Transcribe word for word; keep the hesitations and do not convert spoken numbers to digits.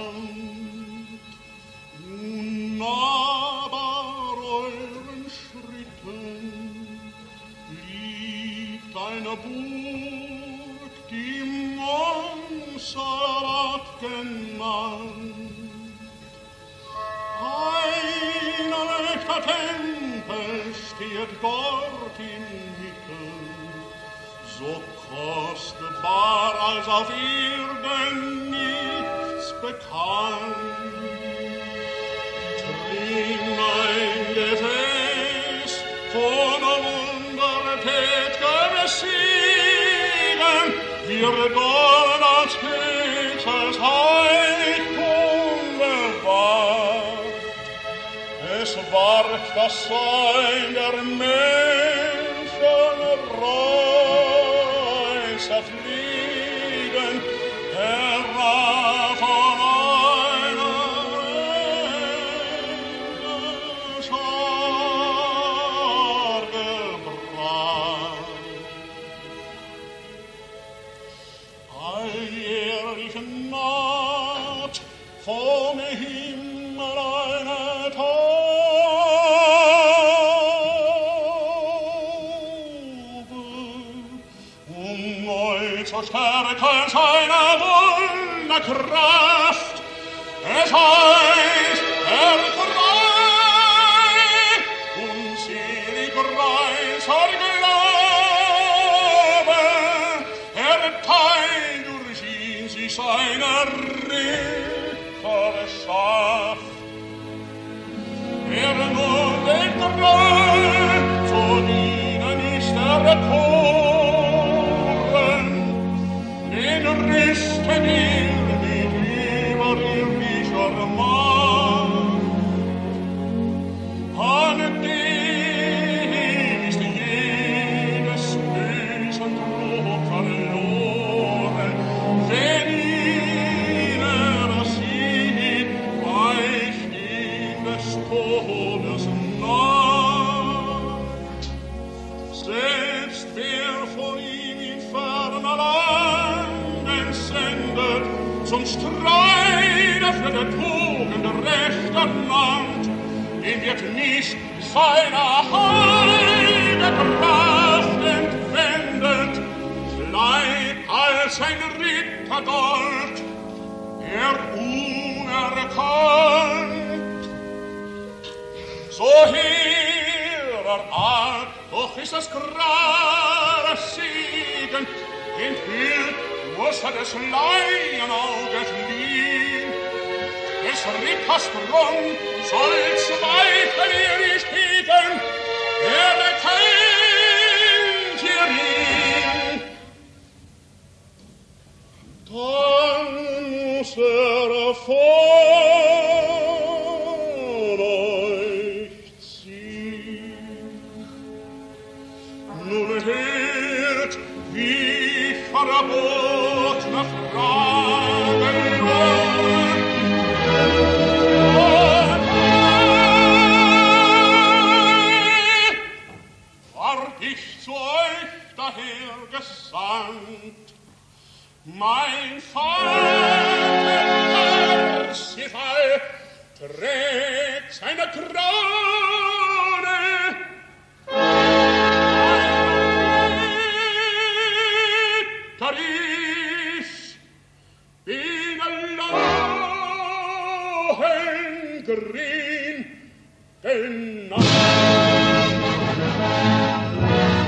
Unnahbar euren Schritten liegt eine Burg, die Montserrat genannt. Ein echter Tempel steht dort inmitten, so kostbar als auf Erden nichts bekannt. Trink ein Gefäß von wundertät'gem Segen, wird dort als höchstes Heiligtum bewahrt. Es ward das Sein der Menschen Reise fliegen, herab von einer Engelschar gebracht. Alljährlich naht vom Himmel eine zur Stärke seiner Wunderkraft. Es heißt, er frei, unselig rein zur Glaube, er teilt durch ihn sich seiner Ritterschaft. Er nun den Treu, zu dienen ist er Toren, den rüsten ihn mit überirdischer Macht. An dem ist jedes bösen Trug verloren, wenn ihn er sieht, weicht ihm des Todes Nacht. Selbst wer von ihm in ferner Landen sendet, zum Streite für die Tugend Recht ernannt, dem wird nicht seiner heiligen Kraft entwendet, bleibt als ein Ritter dort, er unerkannt. So hehrer Art, doch ist das klare Segen, enthüllt muss er des Laienauges liegen. Des Ritters Thron soll Zweifel ihr nicht hegen, er erkennt hierin. Dann muss er vor euch ziehen. Nun hört, wie ich verbot nach Fragen wollen. Ward ich zu euch daher gesandt, mein Vater Parsifal trägt seine Krone. Ein ich bin allein grün genannt.